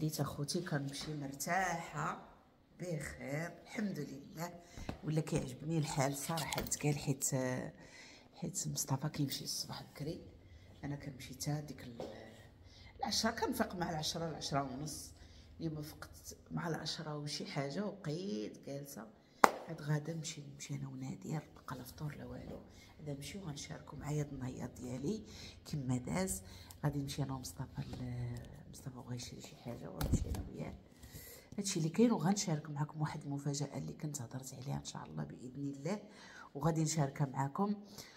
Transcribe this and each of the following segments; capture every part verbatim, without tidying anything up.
وليت اخوتي كنمشي مرتاحه بخير الحمد لله، ولا كيعجبني الحال صراحه كاع، حيت حيت مصطفى كيمشي الصباح بكري، انا كنمشي حتى ديك العشرة، كنفيق مع العشرة العشرة ونص. اليوم فقت مع العشرة وشي حاجه وبقيت جالسه. عاد غادا نمشي نمشي انا ونادير، بقى لا فطور لا والو. غادا نمشيو غنشاركو معايا النهيات ديالي كما داز. غادي نمشي انا ومصطفى، مصطفى بغا يشري شي حاجه وغنمشي انا وياه، هادشي اللي كاين. وغنشارك معكم واحد المفاجاه اللي كنت هضرت عليها ان شاء الله باذن الله، وغادي نشاركها معكم.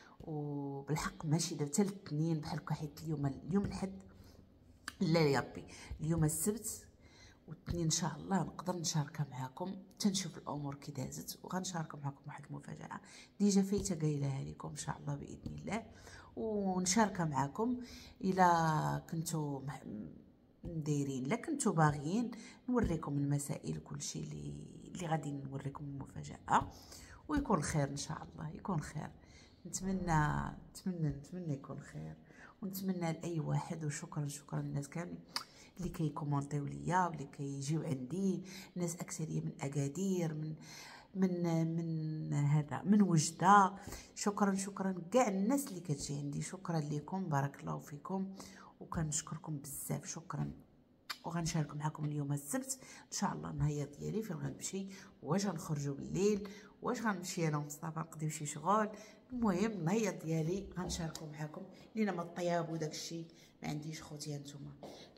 وبالحق ماشي دابا حتى الاثنين بحال حيت اليوم اليوم الحد، لا يا ربي اليوم السبت والاثنين ان شاء الله نقدر نشاركها معكم، تنشوف الامور كي دازت. وغنشارك معكم واحد المفاجاه ديجا فايته قايلها لكم ان شاء الله باذن الله، ونشاركها معكم الا كنتو دايرين، لا كنتو باغيين نوريكم المسائل كلشي اللي اللي غادي نوريكم المفاجاه، ويكون خير ان شاء الله، يكون خير. نتمنى نتمنى نتمنى يكون خير، ونتمنى لاي واحد. وشكرا شكرا للناس كاملين اللي كيكومونطيو ليا واللي كيجيو عندي، ناس اكثريه من اكادير، من من من هذا من وجده. شكرا شكرا كاع الناس اللي كتجي عندي، شكرا لكم، بارك الله فيكم، وكنشكركم بزاف. شكرا. وغنشارك معكم اليوم السبت ان شاء الله النهار ديالي فين غنمشي، واش غنخرجوا بالليل، واش غنمشي انا ومصطفى نقضيو شي شغل. المهم النهار ديالي غنشاركوا معكم، لينا ما الطياب وداك الشيء ما عنديش خوتي. هانتوما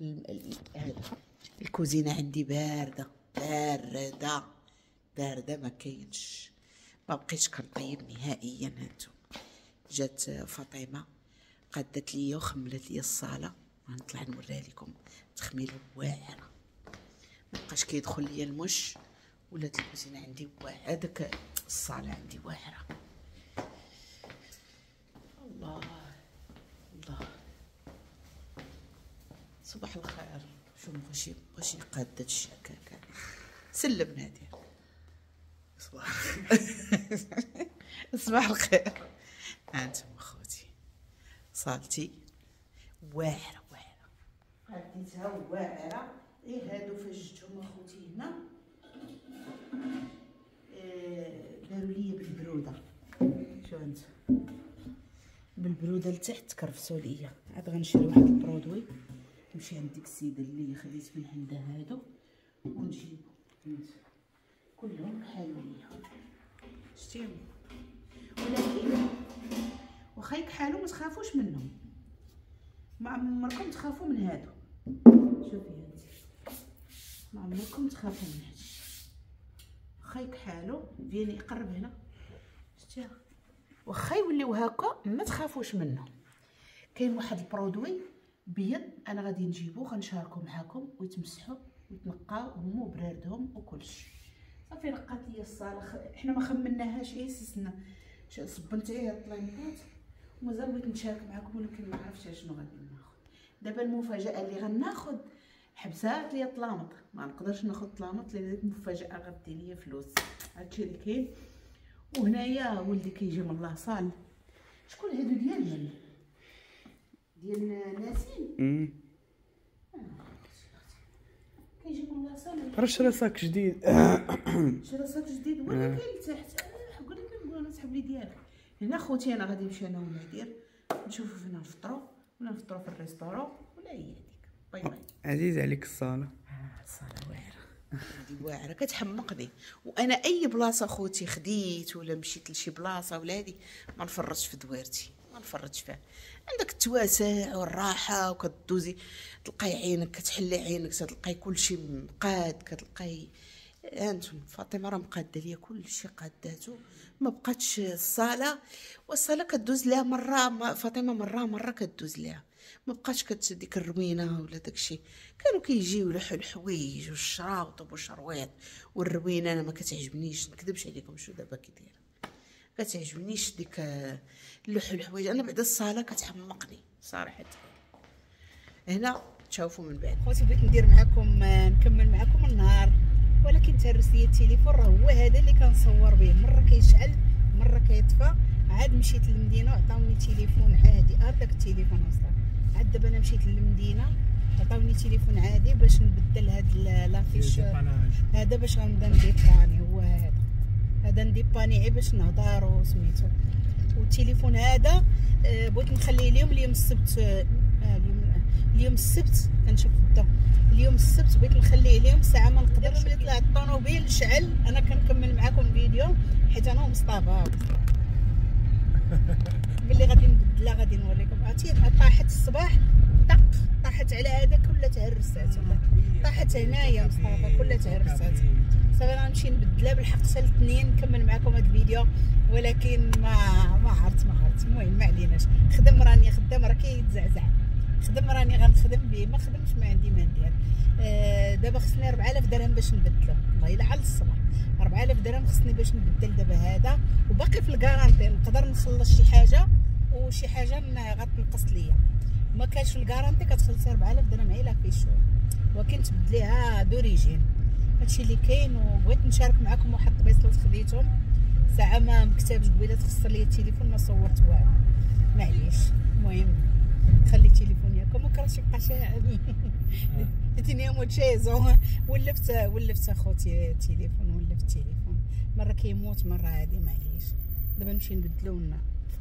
هذا الكوزينه عندي بارده بارده بارده، ما كاينش، ما بقيتش كنطيب نهائيا. هانتوما جات فاطمه قادت ليا وخملت ليا الصاله، غنطلع نوريها لكم. تخميله واعره، ما بقاش كيدخل ليا المش، ولات الكوزينه عندي واعره، داك الصاله عندي واعره. الله الله صباح الخير. شو بغيتي بغيتي قاده الشكاكه. سلم نادير. صباح صباح الخير. انتم اخوتي صالتي واعره واعره، خديتها واعره. ايه هادو فاش جبتهم اخوتي هنا داروا لي بالبروده، شو انت بالبروده لتحت كرفسوا ليا. عاد غنشري واحد البرودوي، نمشي عند ديك السيده اللي خديت من عندها هادو ونجيبو. كلهم كحالوا ليا، شتيهم، ولكن واخا يكحالوا ما تخافوش منهم، ما عمركم تخافوا من هادو. شوفي هانتي، ما عمركم تخافوا من هادشي، واخا يكحالوا. فيني يقرب هنا، شتيها، واخا يوليو هكا ما تخافوش منهم. كاين واحد البرودوي بيض انا غادي نجيبو، غنشاركو معاكم، ويتمسحوا ويتنقاو هما وبراردهم وكلشي. صافي نقات ليا الصاله، حنا ما خمناهاش، ايه سيسنا صبنت عليها الطليمطات ومازال بغيت نشارك معكم، ولكن ما عرفتش شنو غادي ناخذ. دابا المفاجاه اللي غناخذ حبسات ليا طلامط، ما نقدرش ناخذ طلامط لان ديك المفاجاه غدي ليا فلوس. هادشي اللي كاين. وهنايا ولدي كيجي من لاصال. شكون هادو ديال من ديال ناسين؟ امم كيجي من لاصال. راه شرا صاك جديد. شرا صاك جديد ولا كاين تحت. قول لك نقول انا سحب لي ديالك. هنا خوتي انا غادي نمشي انا ونادير نشوفوا فين نفطروا، ولا نفطروا في الريستورون، ولا هي هذيك. باي باي. عزيز عليك الصاله. اه الصاله واعره، هذه واعره كتحمقني. وانا اي بلاصه خوتي خديت ولا مشيت لشي بلاصه ولا هذه ما نفرطش في دويرتي، ما نفرطش فيها. عندك التواسع والراحه، وكدوزي تلقاي عينك كتحلي عينك، تلقاي كلشي مقاد، كتلقاي. هانتوما فاطمه راه مقاده ليا كلشي، قاداتو، ما بقاتش الصاله. والصاله كدوز لها مره فاطمه، مره مره كدوز لها، ما بقاتش كت ديك الروينه ولا داكشي. كانوا كيجيو لحو الحوايج والشراوط والشرويط والروينه، انا ما كتعجبنيش، نكذبش عليكم. شو دابا كي دايره كتعجبنيش ديك اللحو الحوايج. انا بعدا الصاله كتحمقني صراحه. هنا تشوفوا من بعد. خوتي بغيت ندير معكم نكمل معكم النهار، ولكن تهرس ليا التليفون. راه هو هذا اللي كنصور به، مره كيشعل مره كيطفى. عاد مشيت للمدينه وعطاوني تليفون عادي، هذاك التليفون اصلا. عاد دابا انا مشيت للمدينه عطاوني تليفون عادي باش نبدل هذا لافيشور هذا باش غنبدا نديباني. هو هذا هذا نديباني غير باش نهضروا سميتو. والتليفون هذا بغيت نخليه اليوم اليوم السبت. آه اليوم اليوم السبت كنشوف الضو. اليوم السبت بغيت نخليه اليوم ساعه ما نقدرش. ملي طلع الطوموبيل شعل انا كنكمل معكم الفيديو حيت انا ومصطفى ملي غادي نبدلها غادي نوريكم. عرفتي طاحت الصباح طق طاحت على هذاك ولا تهرسات طاحت هنايا مصطفى كلها تهرسات. صافي غنمشي نبدلها بالحق حتى الاثنين نكمل معكم هذا الفيديو. ولكن ما ما عرفت ما عرفت المهم ما عليناش. خدم راني خدام راه كيتزعزع. خدم راني غنخدم به ما خدمش ما عندي ما ندير. آه دابا خصني أربعة آلاف درهم باش نبدلو. والله الا على الصباح أربعة آلاف درهم خصني باش نبدل دابا هذا. وباقي في الكارانتي نقدر نخلص شي حاجه وشي حاجه غتنقص ليا. ما كانش في الكارانتي كتخلصي أربعة آلاف درهم عيله في الشهر. ولكن تبدليها دوريجين. هادشي اللي كاين. وبغيت نشارك معكم واحد الطبيصلات خديتهم ساعه ما مكتبش قبيله تخسر لي التليفون ما صورت والو معليش. المهم خلي التليفون ياكم ما كرهتش يبقى شاعل. الدنيا متشازو. ولفت ولفت اخوتي التليفون ولفت التليفون مره كيموت مره هادي معليش. دابا نمشي نبدلو لنا.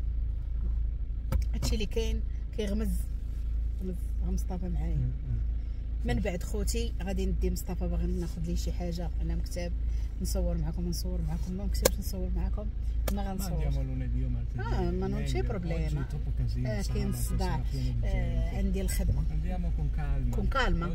هادشي اللي كاين كيغمز غمز مصطفى معايا. من بعد خوتي غادي ندي مصطفى باغي ناخذ ليه شي حاجه. انا مكتب نصور معكم نصور معكم ما مكتبش نصور معكم ما غنصور. اه ما نون شي بروبليم. آه كاين الصداع. آه عندي الخدمه كون كالما.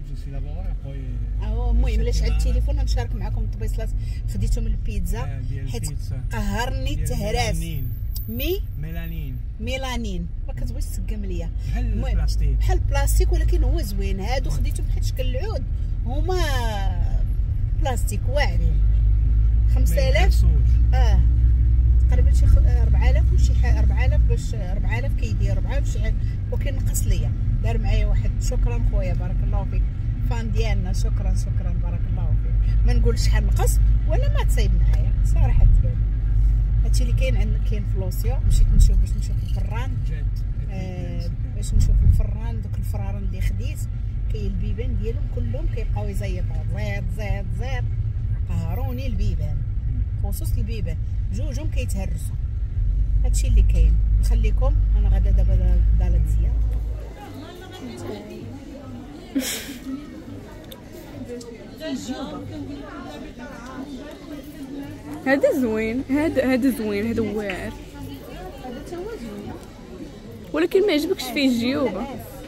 اه المهم علاش على التليفون نشارك معكم الطبيصلات خديتهم البيتزا حيت قهرني التهراس. مي ميلانين ميلانين ما كتبغيش تسقم ليا بحال البلاستيك بحال البلاستيك ولكن هو زوين. هادو خديتهم بحال شكل العود هما بلاستيك واعرين. خمسة آلاف اه تقريبا شي أربعة آلاف وشي حاجه أربعة آلاف باش أربعة آلاف كيدير أربعة آلاف شي ولكن نقص ليا. دار معايا واحد. شكرا خويا بارك الله فيك فان ديالنا. شكرا شكرا بارك الله فيك. ما نقولش شحال نقص ولا ما تصايب معايا صراحه تبان. هادشي اللي كاين عندنا. كاين في لوسيو مشيت نشوف باش نشوف الفران. آه باش نشوف الفران. دوك الفراران اللي خديت كاين البيبان ديالهم كلهم كيبقاو يزيطوا زيد زيد زيد. قهروني البيبان خصوص البيبان جوجهم كيتهرسوا. هادشي اللي كاين. نخليكم انا غادا دابا دالت زياد. هذا زوين هذا هذا زوين هذا واعر هذا تا هو زوين ولكن ما عجبكش فيه الجيوبه.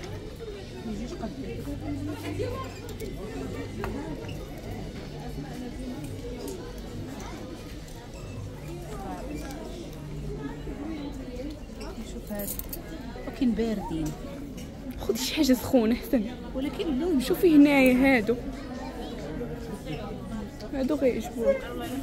شوف هذا ولكن باردين. خذي شي حاجه سخونه احسن. ولكن اللون شوفي هنايا هادو هادو غيعجبوك.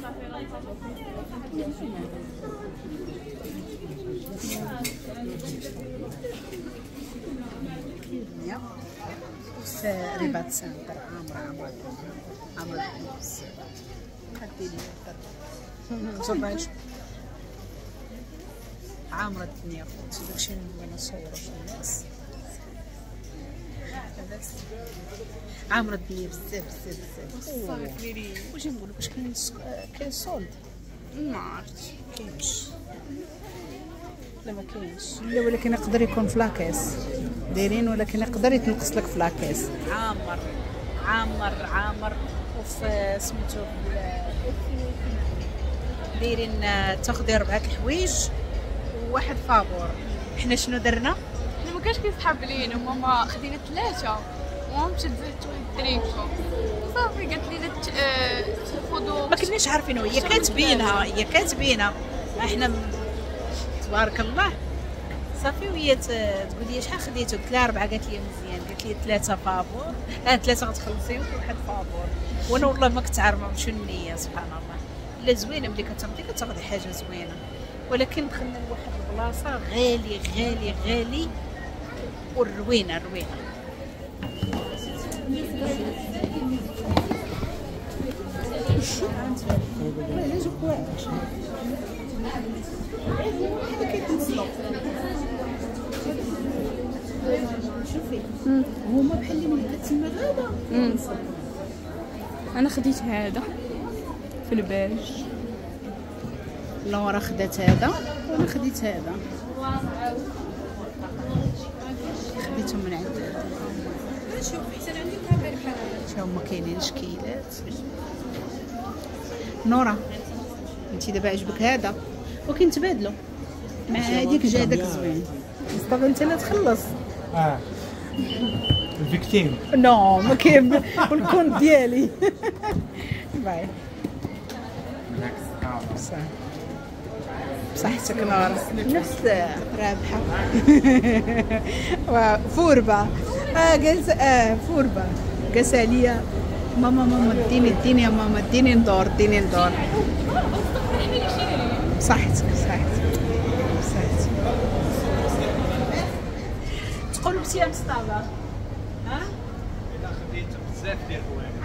في رباط سنتر عامرة عامرة عامرة بس هدي لي صباش عامرة الدنيا خوتي. داكشي اللي نبغي نصورو في الناس. عامرة الدنيا بزاف بزاف بزاف. واش نقولك واش كاين كاين سولد ما عرفتش كاينش لا ما كاينش لا ولكن يقدر يكون فلاكيس دايرين ولكن يقدر يتنقص لك فلاكيس. عامر عامر عامر وفي سميتو دايرين تاخدي ربعة الحوايج وواحد فابور. حنا شنو درنا؟ ما كانش كيسحب لينا ماما خدينا ثلاثه وماما مشات زادت الدريكو صافي قالت لينا خذوا. ما كناش عارفين هي كاتبينها هي كاتبينها احنا تبارك الله صافي. وهي تقول لي شحال خديتو؟ قلت لها اربعه. قالت لي مزيان. قالت لي ثلاثه فابور. اه ثلاثه غتخلصيهم وواحد فابور. وانا والله ما كنت عارفه شنو النيه سبحان الله. لا زوينه ملي كتهبطي كتاخدي حاجه زوينه. ولكن دخلنا لواحد البلاصه غالي غالي غالي والروينه روينه. شوفي هما بحال اللي من هاد تما هذا انا خديت هذا في الباج. لورا خدات هذا وانا خديت هذا، خديتهم من عند هذا. شوف حتى عندي كاميرا بحال هذا. تا هما كاينين شكيلات. نورا انتي دابا عجبك هذا وكنتبادلوا مع هذيك جادك زوين. مصطفى انت لا تخلص. اه الفيكتيم. نو ما كاين الكونت ديالي. باي صح بصحتك نورا. نفس رابحه. فوربه اه جالس اه فوربه جالسه عليا ماما ماما اديني اديني يا ماما اديني ندور اديني ندور. صحتك صحتك صحتك. تقلبتي يا مصطفى؟ ها؟ الا خديت بزاف ديال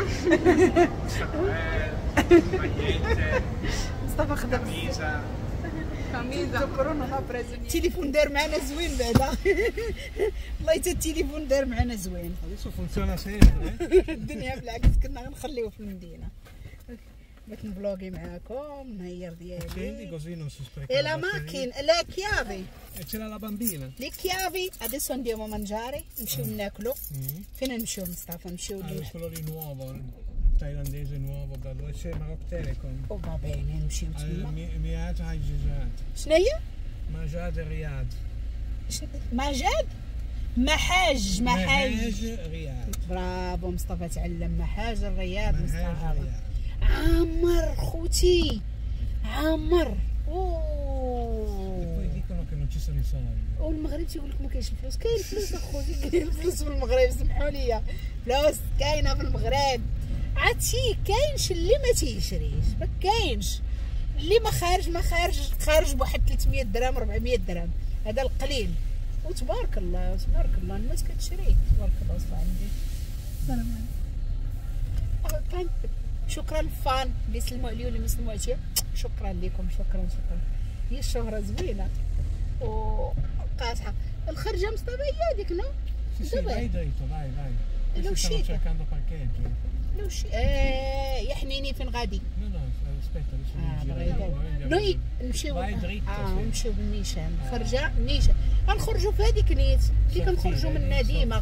الحوايج. مصطفى خدا كميزه كميزه كورونا بريزنت. التليفون دار معنا زوين بعدا. والله حتى التليفون دار معنا زوين. Adesso funziona sempre. الدنيا بالعكس كنا غنخليوه في المدينه. بغيت نبلوغي معاكم النهير Accendi ديالي. così non si spreca. E la la batteria. macchina, le chiavi, E c'era la bambina. le chiavi, adesso andiamo a mangiare, نمشيو ناكلو. Mm. فين نمشيو مصطفى؟ نمشيو Ah, لي quello lì nuovo, il thailandese nuovo, bello. E c'è Maroc Telecom. او بابين نمشيو Ah, تما. Mi- Miad Hajjizat. شنو هي؟ Majad Riyad. مجاد؟ محاج محاج. Mahaj Riyad. برافو مصطفى تعلم محاج الرياض Mahaj مصطفى. Riyad. عمر خوتي عمر. E اوه poi dicono che non ci sono i soldi. والمغرب تيقول لك ما كاينش الفلوس. كاين الفلوس اخوتي كاين الفلوس في المغرب سمحوا لي. فلوس كاينه في المغرب. عرفتي كاينش اللي ما تيشريش ما كاينش اللي ما خارج ما خارج خارج بواحد ثلاثمية درهم أربعمية درهم. هذا القليل وتبارك الله تبارك الله الناس كتشري تبارك الله. صافي عندي السلام عليكم. شكرا فان اللي سلموا عليا واللي ما سلموا عليا. شكرا لكم شكرا شكرا. هي الشهرة زوينة وقاصحة. الخرجة مصطفى هي هذيك نو. Sì, sì, Dov'è? vai dritto, vai, vai. È Questi stanno l'uscita. cercando parcheggio. لو شي آه يا حنيني فين غادي؟ No, no, aspetta, adesso اه mi بغيت giriamo. نوي نمشيو باي دريت، اه سي. نمشيو بالنيشان. خرجة نيشان غنخرجوا في هذيك نيت اللي كنخرجوا منها ديما.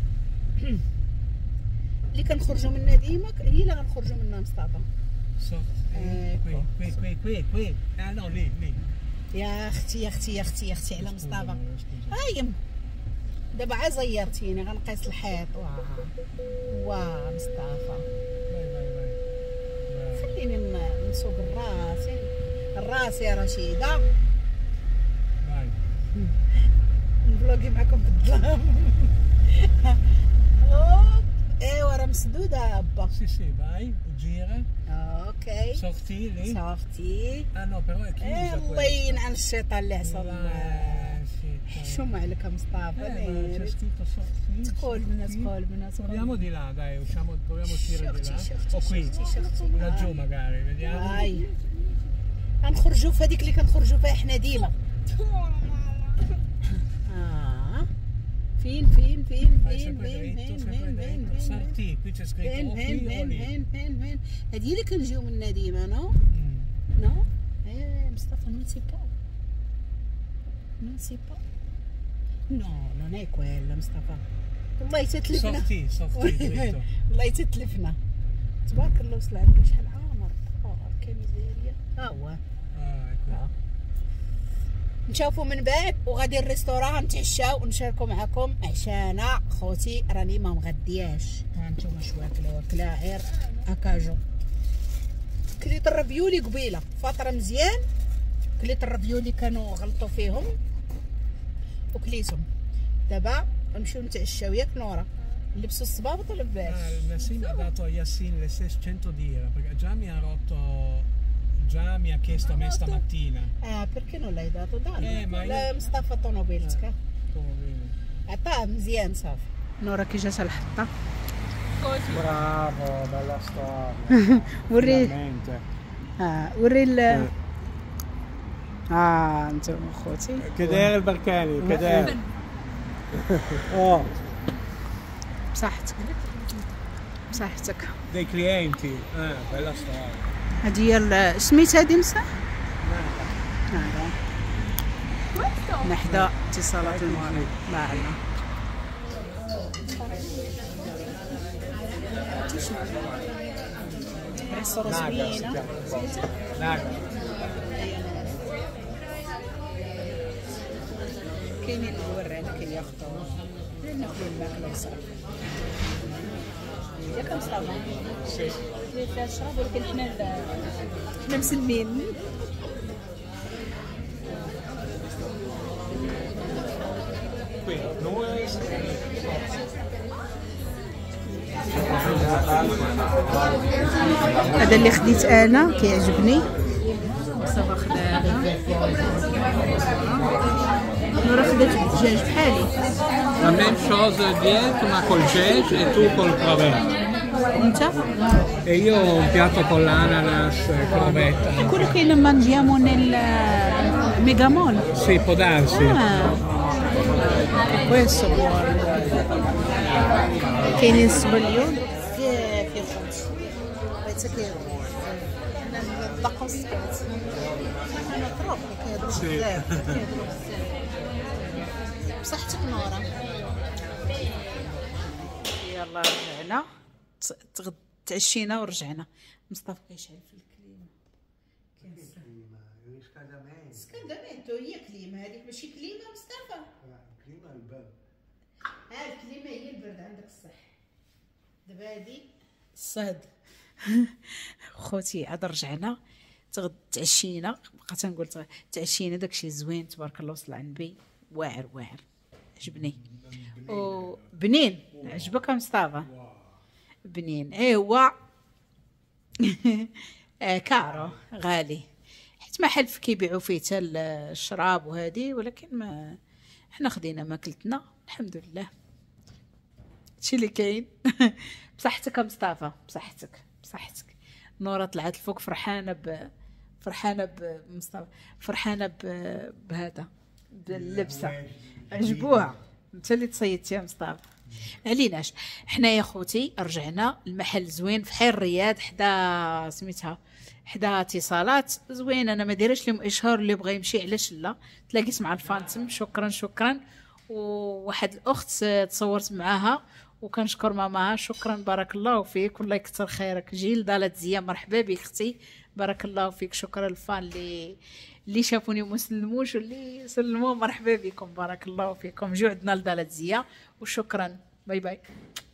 اللي كنخرجوا منها ديما هي اللي غنخرجوا منها مصطفى. Sorti. Qui, qui, qui, qui, qui. Ah no, lì, lì. يا اختي يا اختي يا اختي يا اختي على مصطفى. هايم دابا عا زيرتيني غنقيس الحيط. واه واه مصطفى Vai, vai, vai. خليني ن- نسوق الراس الراس يا رشيدة. Vai. نبلوغي معكم في الظلام. أوك. ايوا راه مسدودة با. Sì, sì, vai, gira. اوكي Sorti lì. صافتي. Ah no, però è chiusa الله questa. ينعن الشيطان اللي عصى الله. Eh, sì, dai. حشومة عليك يا مصطفى. Eh, ma c'è نيري. scritto sorti. تقول بنا sorti. تقول بنا تقول. Proviamo di là, dai, usciamo, proviamo a uscire di là. شفتي O qui, شفتي شفتي. laggiù magari, vediamo. هاي غنخرجوا في هذيك اللي كنخرجوا فيها حنا ديما. اه فين فين فين Vai فين sempre فين dritto, فين sempre فين فين dritto. فين Sorti, qui c'è scritto فين o فين qui o فين lì. فين فين فين هذه اللي كنجيو منها ديما. نو Mm. نو ايه مصطفى نو سي با نو سي با نو نو ناي كويلا مصطفى. والله تتلفنا. Sorti, sorti, dritto. والله تتلفنا تبارك الله. وصل عندي شحال عامر. اه كميزيريا ها هو. Ah, ecco. نشوفوا من بعد وغادي الريستوران نتعشاو ونشاركوا معكم عشانا. خوتي راني ما مغدياش. ها نتوما شو واكله واكله غير اكاجو. كليت الرافيولي قبيله فاطره مزيان. كليت الرافيولي كانوا غلطوا فيهم وكليتهم. دابا نمشيو نتعشاو ياك نورا. نلبسوا الصبابط ولا لاباس؟ Ah, Nassim ha dato a Yassin le seicento lire perché già mi ha rotto, già mi ha chiesto a me stamattina. اه بركي نو لا يداتو دار. إيه، ما لا هي- مصطفى طونوبيلتك Poverino. عطاه مزيان صافي. نورا كي جات الحطه. Bravo, bella storia. وري Veramente. اه وري ال اه انتم خوتي. Cadere il Barcani, cadere. Oh, بصحتك. بصحتك. dei clienti. Ah, bella storia. هذه هي ال- سميت هذه مسا نعم نحدا اتصالات المغرب لا لا عصرة زوينة Naga. كاينين اللي ورانا كياخدو ناكلو الماكلة بصراحة ياك مصطفى Sì. فيها الشراب ولكن حنا حنا مسلمين Qui noi هذا اللي خديت انا كيعجبني مصطفى خدا هذا نورا خدات الدجاج بحالي la même chose dietro ma col gege e tu col crevette. وانت E io un piatto con l'ananas e crevetta. يقولوا كاين مانجيامون الميغامون Sì, può darsi. questo buono كاينين السبليون في في الخبز بغيت كيهضروا انا الطقس كانت انا طروق كيهضروا بزاف كيهضروا بزاف بصحتك نورا يلا رجعنا تغد تعشينا ورجعنا مصطفى كيشعل في الكليمه سكندامينتو هي كليمه هذيك ماشي كليمه مصطفى ها الكليمه هي البرد عندك الصح دابا هادي الصهد خوتي عاد رجعنا تغد تعشينا بقيت تنقول تعشينا داكشي زوين تبارك الله وصل على النبي واعر واعر عجبني او بنين عجبك مصطفى بنين ايوا آه كارو غالي حيت محل كيبيعوا فيه حتى الشراب وهذه ولكن ما حنا خدينا ماكلتنا الحمد لله هادشي اللي كاين بصحتك مصطفى بصحتك بصحتك نورا طلعت الفوق فرحانه ب فرحانه بمصطفى فرحانه ب... بهذا باللبسه عجبوها انت اللي تصيدتي يا مصطفى عليناش حنا يا خوتي رجعنا المحل زوين في حي الرياض حدا سميتها حدا اتصالات زوين انا ما دايرش لهم اشهار اللي بغى يمشي علاش لا تلاقيت مع الفانتم شكرا شكرا وواحد الاخت تصورت معاها وكنشكر ماماها شكرا بارك الله فيك والله يكثر خيرك جيل دالت زيا مرحبا بك اختي بارك الله فيك شكرا للفان اللي اللي شافوني وما سلموش واللي سلموا مرحبا بكم بارك الله فيكم جوعدنا لدالت زيا وشكرا باي باي.